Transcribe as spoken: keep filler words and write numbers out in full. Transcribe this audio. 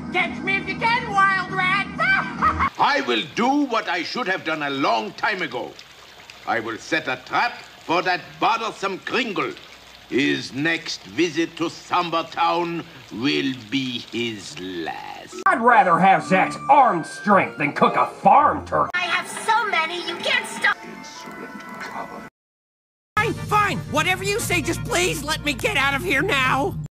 Catch me if you can, wild rat! I will do what I should have done a long time ago. I will set a trap for that bothersome Kringle. His next visit to Somber Town will be his last. I'd rather have Zach's arm strength than cook a farm turkey. I have so many, you can't stop. Insolent cover. Fine, fine. Whatever you say, just please let me get out of here now.